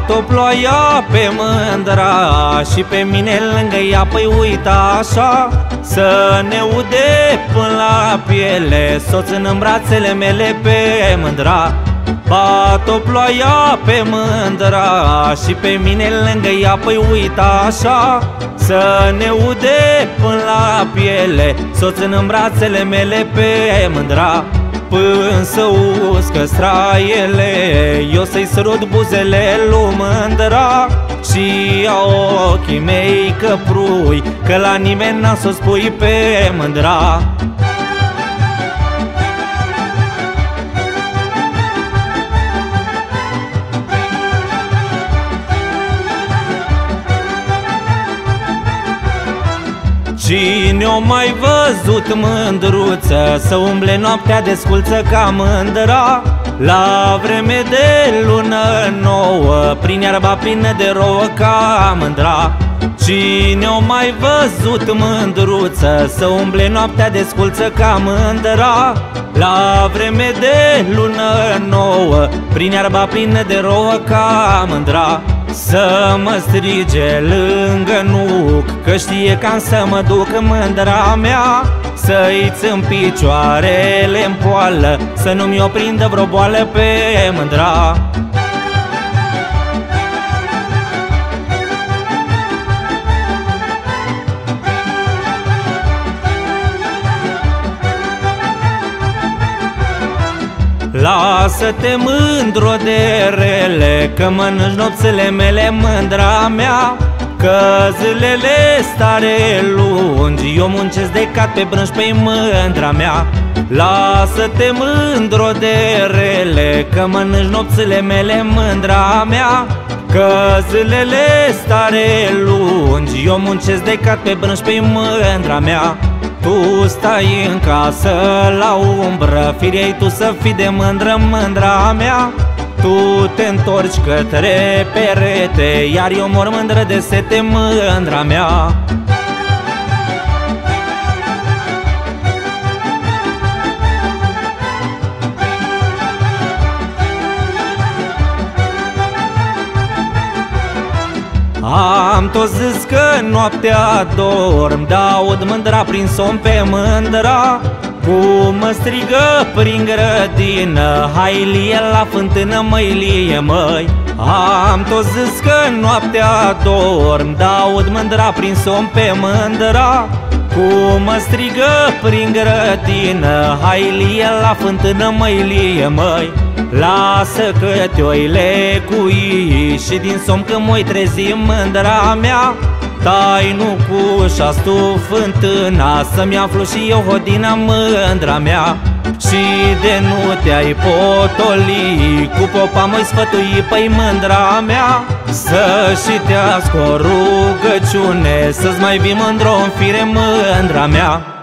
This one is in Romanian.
Bat-o ploaia pe mândra și pe mine lângă ea. Păi uita așa, să ne ude până la piele, soț în brațele mele pe mândra. Bat-o ploaia pe mândra și pe mine lângă ea. Păi uita așa, să ne ude până la piele, soț în brațele mele pe mândra. Până să uscă straiele, eu să-i sărut buzele lui mândra. Și a ochii mei căprui, că la nimeni n-am să-o spui pe mândra. Cine-o mai văzut mândruță să umble noaptea desculță ca mândra? La vreme de lună nouă, prin iarba plină de rouă ca mândra. Cine-o mai văzut mândruță să umble noaptea desculță ca mândra? La vreme de lună nouă, prin iarba plină de rouă ca mândra. Să mă strige lângă nuc, că știe că-am să mă duc mândra mea. Să-i țin picioarele-n poală, să nu mi-o prindă vreo boală pe mândra. Lasă-te mândru de rele, că mănânci nopțile mele mândra mea. Că zilele stare lungi, eu muncesc de cat pe brânci pe mândra mea. Lasă-te mândru de rele, că mănânci nopțile mele mândra mea. Că zilele stare lungi, eu muncesc de cat pe brânci pe mândra mea. Tu stai în casă la umbră, firiei tu să fii de mândră mândra mea. Tu te întorci către perete, iar eu mor mândră de sete mândra mea. Am tot zis că noaptea dorm, d-aud mândra prin somn pe mândra. Cum mă strigă prin grădină, hai lie la fântână, măi lie măi. Am tot zis că noaptea dorm, d-aud mândra prin somn pe mândra. Cum mă strigă prin grădină, hai lie la fântână, măi lie măi. Lasă că te-o lecui și din somn când m-oi trezi mândra mea. Tai nu cu șastu fântâna, să-mi aflu și eu hodina mândra mea. Și de nu te-ai potoli, cu popa mă-i sfătui, păi mândra mea. Să-și tească o rugăciune, să-ți mai vii mândro în fire mândra mea.